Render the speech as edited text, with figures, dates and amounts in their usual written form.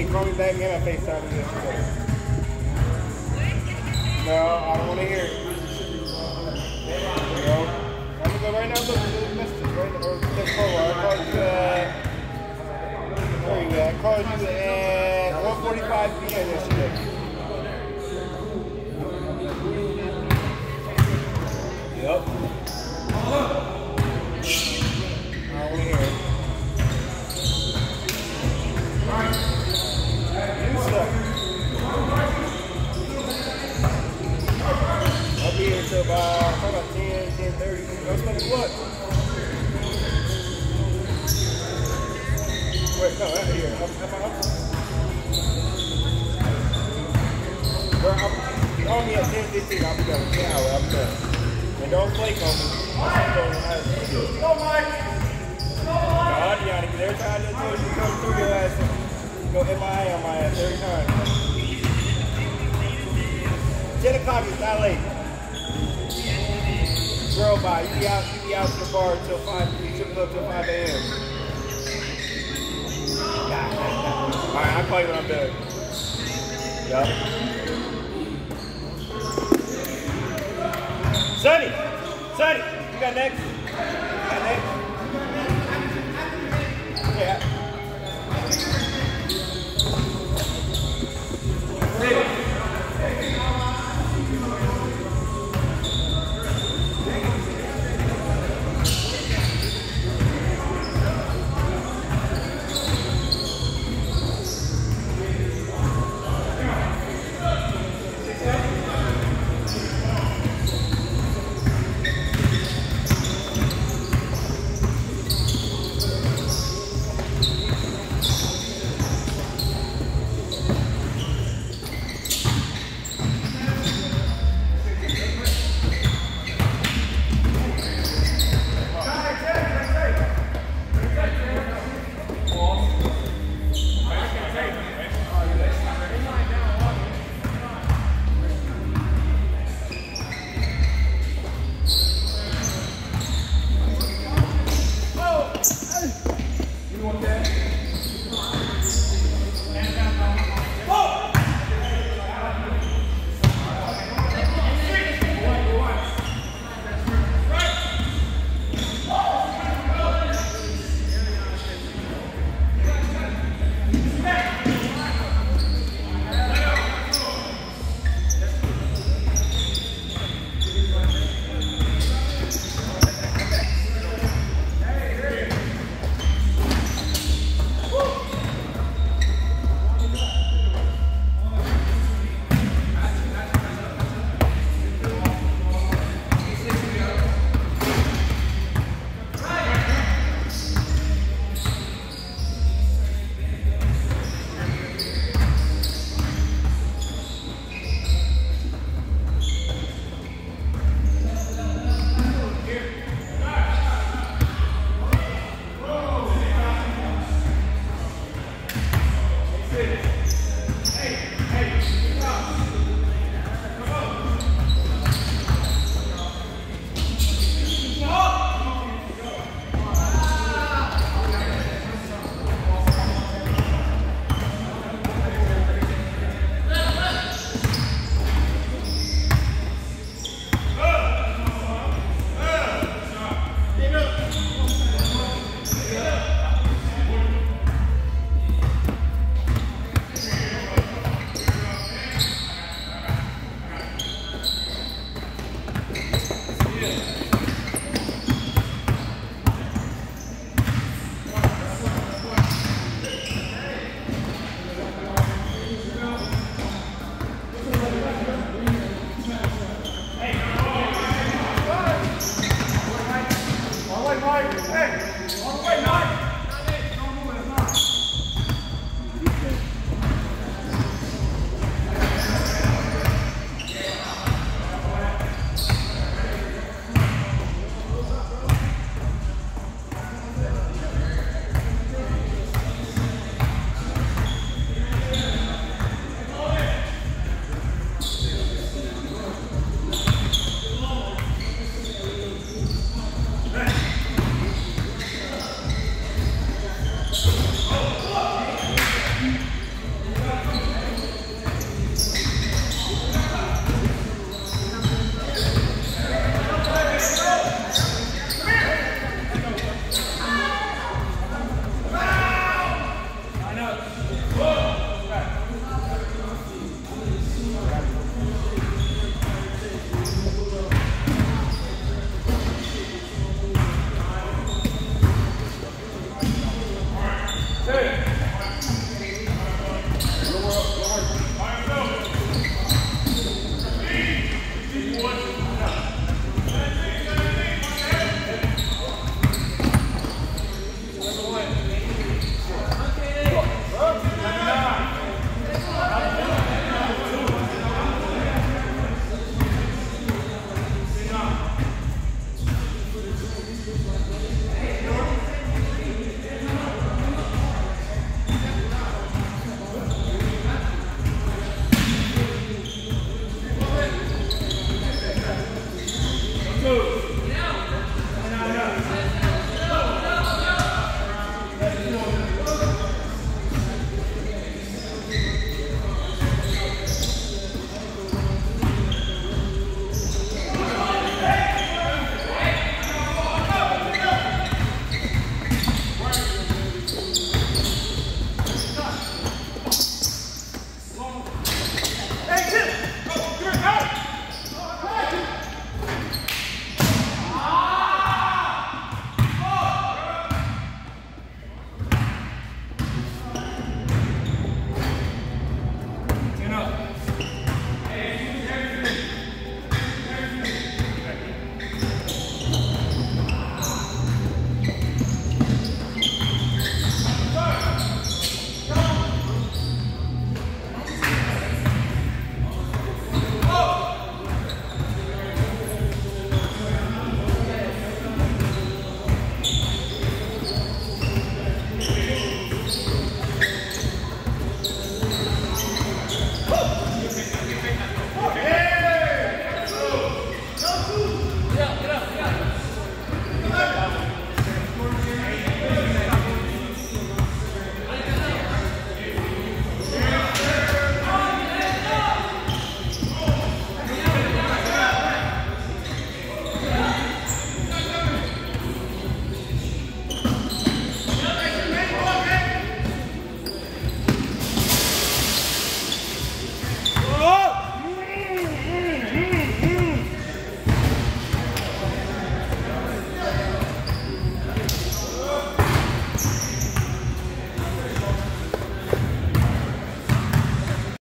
call me back and I FaceTime you yesterday. No, I don't want to hear it. No. I'm going to go right now. Look, the message right now. Or text forward. I called you where you at? I called you at 1:45 p.m. yesterday. Yep. I don't want to hear it. You suck. I'll be here until about 10, 10:30. Go smoke the blood. Wait, no, out here. Call me at 10:15. I'll be done. 10 hours. I'll be done. And don't flake on me. Go, Mike! God, Yanni, every time I told you to come through your ass, go MIA on my ass every time. 10 o'clock is not late. Girl, bye. You be out to the bar until 5. You should up till 5 a.m. Alright, I'll call you when I'm done. Yup. Sonny, you got next? Yeah.